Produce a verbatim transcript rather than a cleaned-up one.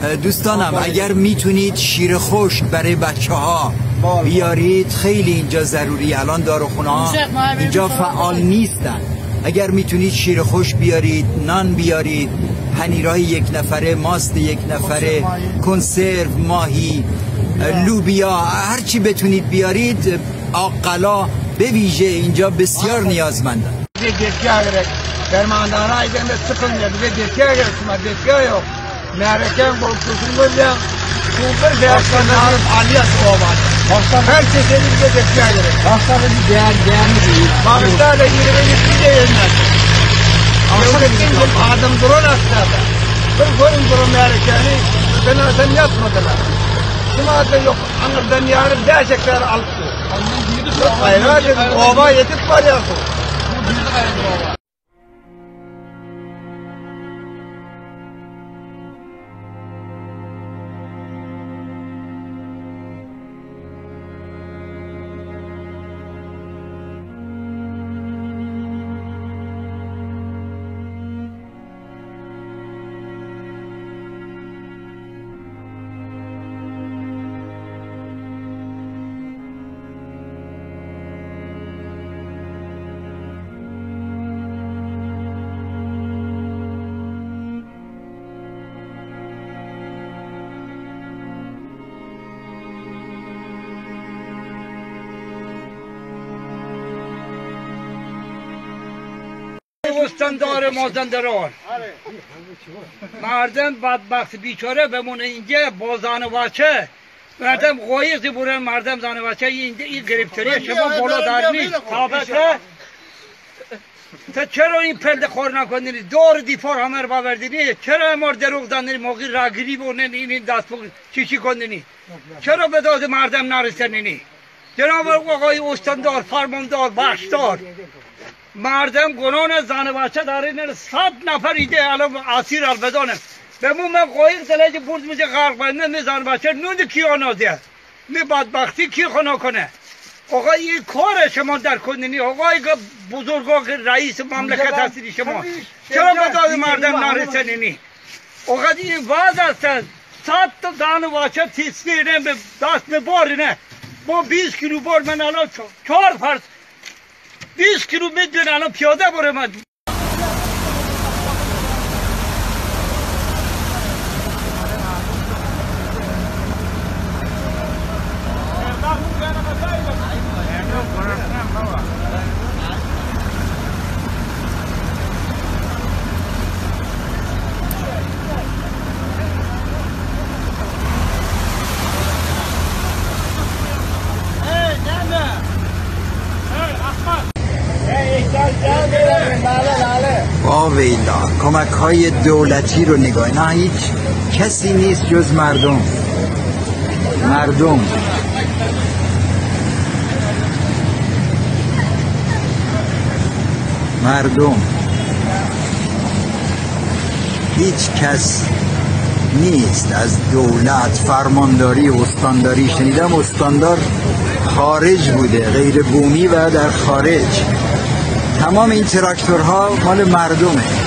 دوستانم اگر میتونید شیر خشک برای بچه ها بیارید، خیلی اینجا ضروری. الان داروخونه ها اینجا فعال نیستن. اگر میتونید شیر خشک بیارید، نان بیارید، پنیرهای یک نفره، ماست یک نفره، کنسرو، ماهی، لوبیا، هرچی بتونید بیارید. آقلا به ویژه اینجا بسیار نیازمندن. درماندارا ایدن به سکن یا دیگه دیگه ما دیگه یو نرکن با کسیم سوپر بیاشتن عارف عالیه صوبات. هر چیزی دیگه دیگه داره. آخر دیگر دیگر میگی. باردار ایرانی دیگه نه. آخر دیگه آدم درون استاد. بر گورن درون نرکنی بنا دنیات مدلا. شما دیو انگر دنیا رو داشتر آلتو. خیرات آبا یکی پاریاسو. استاندار مازندران مردم بدبخت بیچاره بمونه اینجا با زن و بچه. مردم قایقی برن، مردم زن و بچه اینجا این گرفتاری شما بالا در نیست. ثابته تا چرا این پرده خور نکنید؟ دور دیفار همه رو باوردینی؟ چرا امار دروغ دانید؟ موقع راگیری بونن این دست چی چی کنید؟ چرا به داد مردم نرسنید؟ جناب آقای استاندار، فرماندار، بخشدار، مردم گناه زن و بچه داره. صد نفر ایده الان اسیر البدانه بمون من قایق دلج برد میشه غرق بنده می زن بچه نون کی آنازه می بدبختی کی خنا کنه. آقای این کار شما در کنینی. آقای بزرگا که رئیس مملکت هستی شما چرا به داد مردم نرسنینی؟ آقای این وضع هستن. صد تا زن و بچه تیسکیره به دست می بارینه. با بیست کیلو بار من الان چهار فرد بیست کیلومتر الان پیاده بره من. واویلا کمک های دولتی رو نگاه، نه هیچ کسی نیست جز مردم. مردم مردم هیچ کس نیست از دولت. فرمانداری، استانداری، شنیدم استاندار خارج بوده، غیر بومی و در خارج. تمام این تراکتورها مال مردمه.